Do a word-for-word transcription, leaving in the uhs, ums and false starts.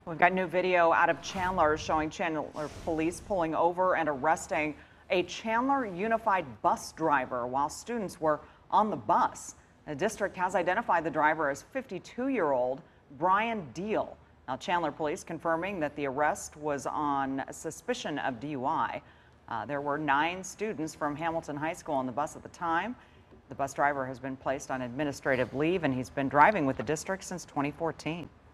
We've got new video out of Chandler showing Chandler police pulling over and arresting a Chandler Unified bus driver while students were on the bus. The district has identified the driver as fifty-two-year-old Brian Deal. Now, Chandler police confirming that the arrest was on suspicion of D U I. Uh, there were nine students from Hamilton High School on the bus at the time. The bus driver has been placed on administrative leave, and he's been driving with the district since twenty fourteen.